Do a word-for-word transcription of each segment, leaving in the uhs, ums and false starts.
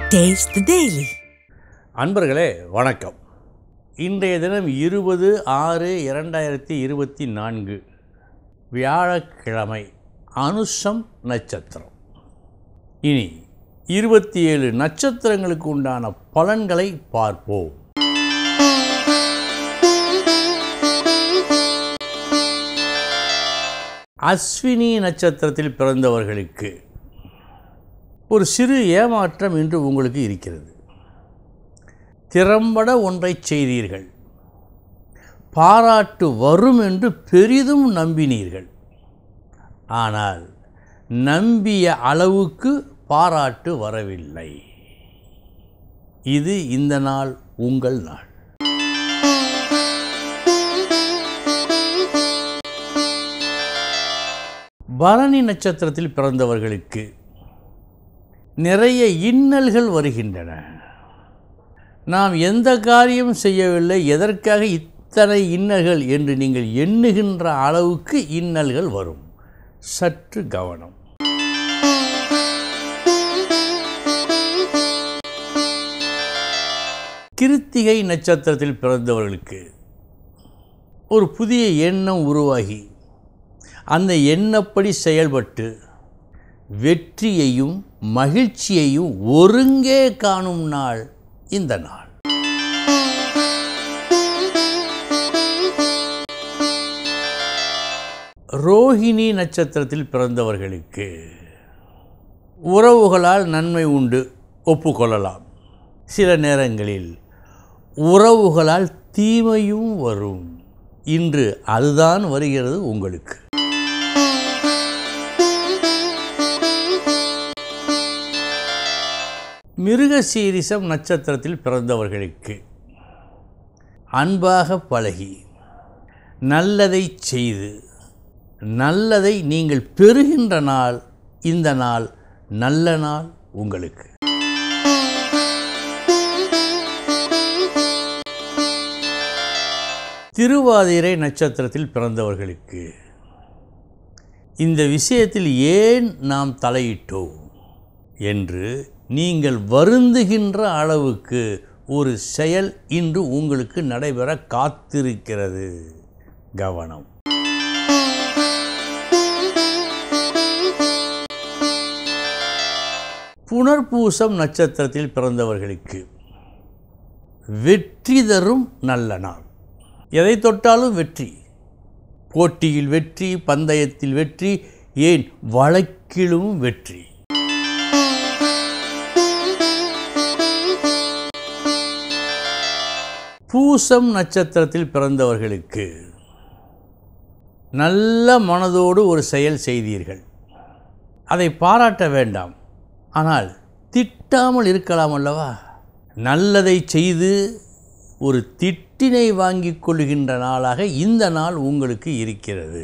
Taste the Daily. அன்பர்களே வணக்கம். இன்றைய தினம் இருபது ஆறு இரண்டாயிரத்தி இருபத்தி நான்கு வியாழக்கிழமை, அனுஷம் நட்சத்திரம். இனி இருபத்தி ஏழு நட்சத்திரங்களுக்கு உண்டான பலன்களை பார்ப்போம். அஸ்வினி நட்சத்திரத்தில் பிறந்தவர்களுக்கு ஒரு சிறு ஏமாற்றம் இன்று உங்களுக்கு இருக்கிறது. திறம்பட ஒன்றை செய்தீர்கள், பாராட்டு வரும் என்று பெரிதும் நம்பினீர்கள். ஆனால் நம்பிய அளவுக்கு பாராட்டு வரவில்லை. இது இந்த நாள் உங்கள் நாள். பரணி நட்சத்திரத்தில் பிறந்தவர்களுக்கு நிறைய இன்னல்கள் வருகின்றன. நாம் எந்த காரியம் செய்யவில்லை, எதற்காக இத்தனை இன்னல்கள் என்று நீங்கள் எண்ணுகின்ற அளவுக்கு இன்னல்கள் வரும். சற்று கவனம். கிருத்திகை நட்சத்திரத்தில் பிறந்தவர்களுக்கு ஒரு புதிய எண்ணம் உருவாகி அந்த எண்ணப்படி செயல்பட்டு வெற்றியையும் மகிழ்ச்சியையும் ஒருங்கே காணும் நாள் இந்த நாள். ரோஹிணி நட்சத்திரத்தில் பிறந்தவர்களுக்கு உறவுகளால் நன்மை உண்டு, ஒப்புக்கொள்ளலாம். சில நேரங்களில் உறவுகளால் தீமையும் வரும். இன்று அதுதான் வருகிறது உங்களுக்கு. மிருகசீரிஷம் நட்சத்திரத்தில் பிறந்தவர்களுக்கு அன்பாக பழகி நல்லதை செய்து நல்லதை நீங்கள் பெறுகின்ற நாள் இந்த நாள். நல்ல நாள் உங்களுக்கு. திருவாதிரை நட்சத்திரத்தில் பிறந்தவர்களுக்கு இந்த விஷயத்தில் ஏன் நாம் தலையிட்டோம் என்று நீங்கள் வருந்துகின்ற அளவுக்கு ஒரு செயல் இன்று உங்களுக்கு நடைபெற காத்திருக்கிறது. கவனம். புனர்பூசம் நட்சத்திரத்தில் பிறந்தவர்களுக்கு வெற்றி தரும் நல்ல நாள். எதை தொட்டாலும் வெற்றி. போட்டியில் வெற்றி, பந்தயத்தில் வெற்றி, ஏன் வழக்கிலும் வெற்றி. பூசம் நட்சத்திரத்தில் பிறந்தவர்களுக்கு நல்ல மனதோடு ஒரு செயல் செய்தீர்கள். அதை பாராட்ட வேண்டாம், ஆனால் திட்டாமல் இருக்கலாம் அல்லவா? நல்லதை செய்து ஒரு திட்டினை வாங்கிக் கொள்கின்ற நாளாக இந்த நாள் உங்களுக்கு இருக்கிறது.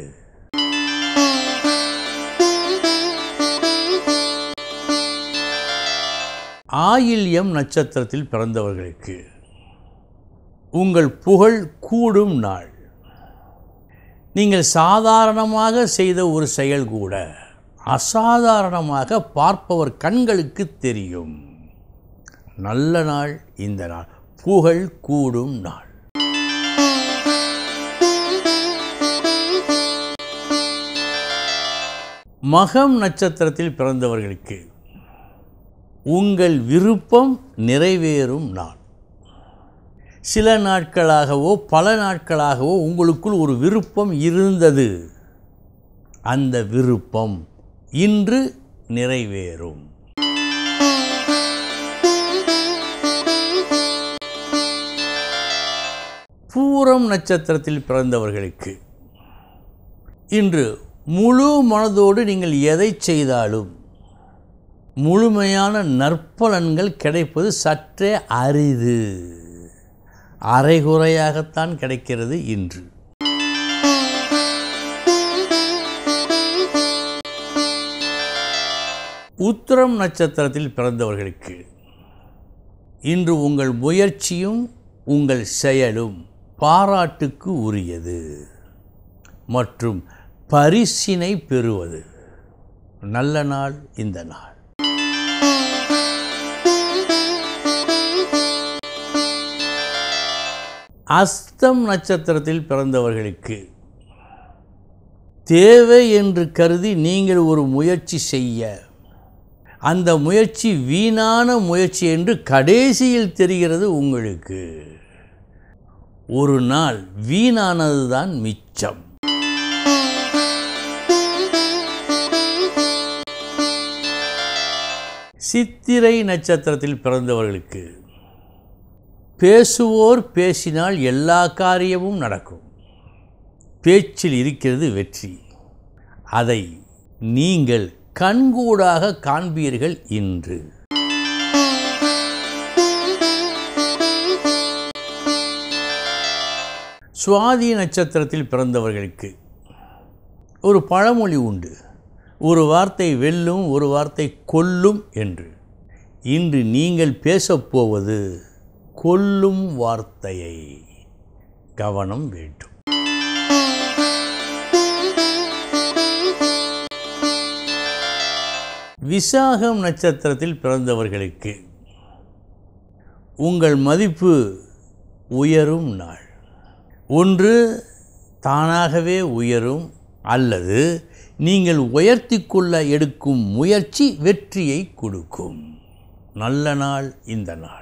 ஆயில்யம் நட்சத்திரத்தில் பிறந்தவர்களுக்கு உங்கள் புகழ் கூடும் நாள். நீங்கள் சாதாரணமாக செய்த ஒரு செயல் கூட அசாதாரணமாக பார்ப்பவர் கண்களுக்கு தெரியும். நல்ல நாள் இந்த நாள். புகழ் கூடும் நாள். மகம் நட்சத்திரத்தில் பிறந்தவர்களுக்கு உங்கள் விருப்பம் நிறைவேறும் நாள். சில நாட்களாகவோ பல நாட்களாகவோ உங்களுக்குள் ஒரு விருப்பம் இருந்தது. அந்த விருப்பம் இன்று நிறைவேறும். பூரம் நட்சத்திரத்தில் பிறந்தவர்களுக்கு இன்று முழு மனதோடு நீங்கள் எதை செய்தாலும் முழுமையான நற்பலன்கள் கிடைப்பது சற்றே அரிது. அரைகுறையாகத்தான் கிடைக்கிறது இன்று. உத்திரம் நட்சத்திரத்தில் பிறந்தவர்களுக்கு இன்று உங்கள் முயற்சியும் உங்கள் செயலும் பாராட்டுக்கு உரியது மற்றும் பரிசினை பெறுவது. நல்ல நாள் இந்த நாள். அஸ்தம் நட்சத்திரத்தில் பிறந்தவர்களுக்கு தேவை என்று கருதி நீங்கள் ஒரு முயற்சி செய்ய, அந்த முயற்சி வீணான முயற்சி என்று கடைசியில் தெரிகிறது உங்களுக்கு. ஒரு நாள் வீணானது தான் மிச்சம். சித்திரை நட்சத்திரத்தில் பிறந்தவர்களுக்கு பேசுவோர் பேசினால் எல்லா காரியமும் நடக்கும். பேச்சில் இருக்கிறது வெற்றி. அதை நீங்கள் கண்கூடாக காண்பீர்கள் இன்று. சுவாதி நட்சத்திரத்தில் பிறந்தவர்களுக்கு ஒரு பழமொழி உண்டு, ஒரு வார்த்தை வெல்லும், ஒரு வார்த்தை கொல்லும் என்று. இன்று நீங்கள் பேசப்போவது கொல்லும் வார்த்தையை. கவனம் வேண்டும். விசாகம் நட்சத்திரத்தில் பிறந்தவர்களுக்கு உங்கள் மதிப்பு உயரும் நாள். ஒன்று தானாகவே உயரும், அல்லது நீங்கள் உயர்த்தி கொள்ள எடுக்கும் முயற்சி வெற்றியை கொடுக்கும். நல்ல நாள் இந்த நாள்.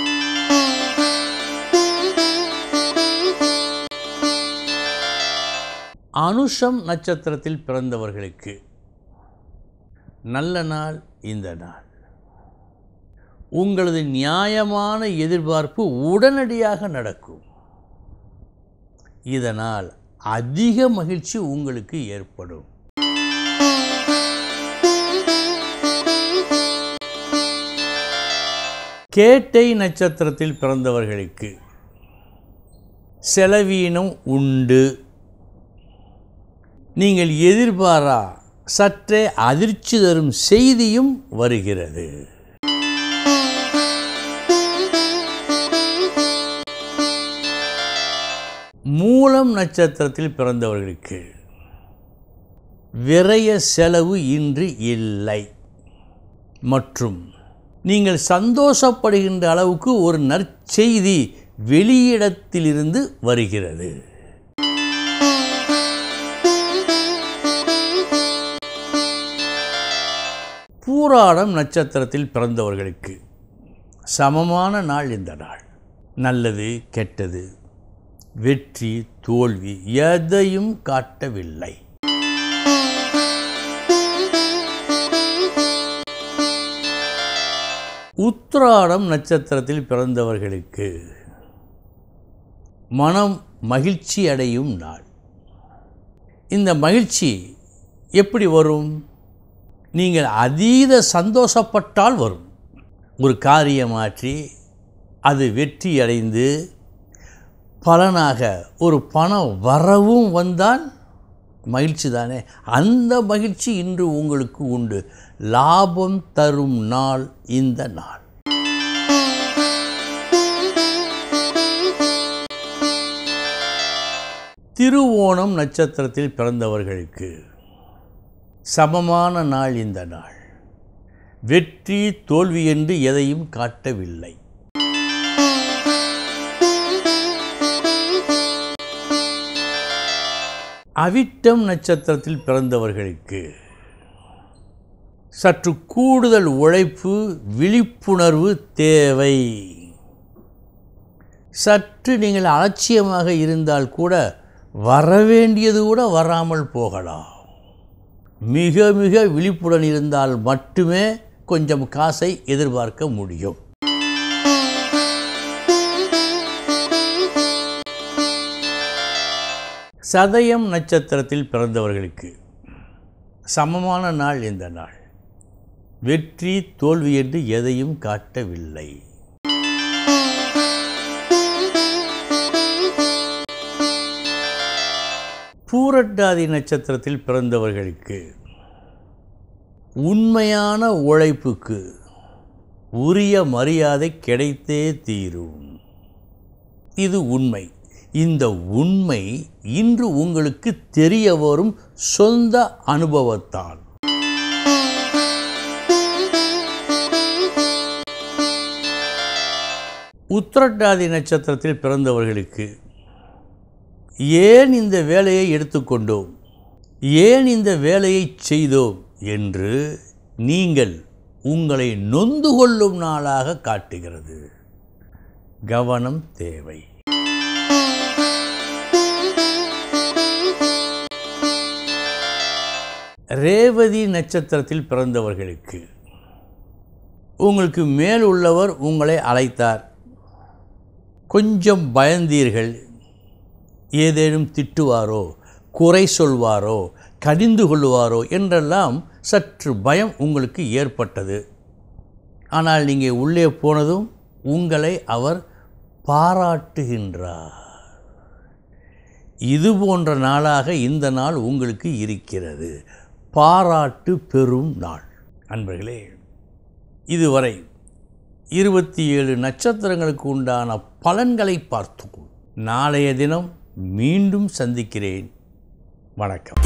அனுஷம் நட்சத்திரத்தில் பிறந்தவர்களுக்கு நல்ல நாள் இந்த நாள். உங்களது நியாயமான எதிர்பார்ப்பு உடனடியாக நடக்கும். இதனால் அதிக மகிழ்ச்சி உங்களுக்கு ஏற்படும். கேட்டை நட்சத்திரத்தில் பிறந்தவர்களுக்கு செலவீனம் உண்டு. நீங்கள் எதிர்பாரா சற்றே அதிர்ச்சி தரும் செய்தியும் வருகிறது. மூலம் நட்சத்திரத்தில் பிறந்தவர்களுக்கு விரய செலவு இன்று இல்லை மற்றும் நீங்கள் சந்தோஷப்படுகின்ற அளவுக்கு ஒரு நற்செய்தி வெளியிடத்திலிருந்து வருகிறது. பூராடம் நட்சத்திரத்தில் பிறந்தவர்களுக்கு சமமான நாள் இந்த நாள். நல்லது கெட்டது, வெற்றி தோல்வி எதையும் காட்டவில்லை. உத்திராடம் நட்சத்திரத்தில் பிறந்தவர்களுக்கு மனம் மகிழ்ச்சி அடையும் நாள். இந்த மகிழ்ச்சி எப்படி வரும்? நீங்கள் அதீத சந்தோஷப்பட்டால் வரும். ஒரு காரியமாற்றி அது வெற்றி அடைந்து பலனாக ஒரு பணம் வரவும் வந்தால் மகிழ்ச்சி தானே. அந்த மகிழ்ச்சி இன்று உங்களுக்கு உண்டு. லாபம் தரும் நாள் இந்த நாள். திருவோணம் நட்சத்திரத்தில் பிறந்தவர்களுக்கு சமமான நாள் இந்த நாள். வெற்றி தோல்வி என்று எதையும் காட்டவில்லை. அவிட்டம் நட்சத்திரத்தில் பிறந்தவர்களுக்கு சற்று கூடுதல் உழைப்பு, விழிப்புணர்வு தேவை. சற்று நீங்கள் அலட்சியமாக இருந்தால் கூட வரவேண்டியது கூட வராமல் போகலாம். மிக மிக விழிப்புடன் இருந்தால் மட்டுமே கொஞ்சம் காசை எதிர்பார்க்க முடியும். சதயம் நட்சத்திரத்தில் பிறந்தவர்களுக்கு சமமான நாள் இந்த நாள். வெற்றி தோல்வி என்று எதையும் காட்டவில்லை. பூரட்டாதி நட்சத்திரத்தில் பிறந்தவர்களுக்கு உண்மையான உழைப்புக்கு உரிய மரியாதை கிடைத்தே தீரும். இது உண்மை. இந்த உண்மை இன்று உங்களுக்கு தெரிய வரும் சொந்த அனுபவத்தால். உத்திரட்டாதி நட்சத்திரத்தில் பிறந்தவர்களுக்கு ஏன் இந்த வேலையை எடுத்துக்கொண்டோம், ஏன் இந்த வேலையை செய்தோம் என்று நீங்கள் உங்களை நொந்து கொள்ளும் நாளாக காட்டுகிறது. கவனம் தேவை. ரேவதி நட்சத்திரத்தில் பிறந்தவர்களுக்கு உங்களுக்கு மேல் உள்ளவர் உங்களை அழைத்தார், கொஞ்சம் பயந்தீர்கள். ஏதேனும் திட்டுவாரோ, குறை சொல்வாரோ, கடிந்து கொள்வாரோ என்றெல்லாம் சற்று பயம் உங்களுக்கு ஏற்பட்டது. ஆனால் நீங்கள் உள்ளே போனதும் உங்களை அவர் பாராட்டுகின்றார். இது போன்ற நாளாக இந்த நாள் உங்களுக்கு இருக்கிறது. பாராட்டு பெறும் நாள். அன்பர்களே, இதுவரை இருபத்தி ஏழு நட்சத்திரங்களுக்கு உண்டான பலன்களை பார்த்தோம். நாளைய தினம் மீண்டும் சந்திக்கிறேன். வணக்கம்.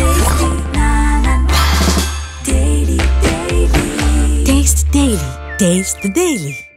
Taste the Daily. Taste the Daily.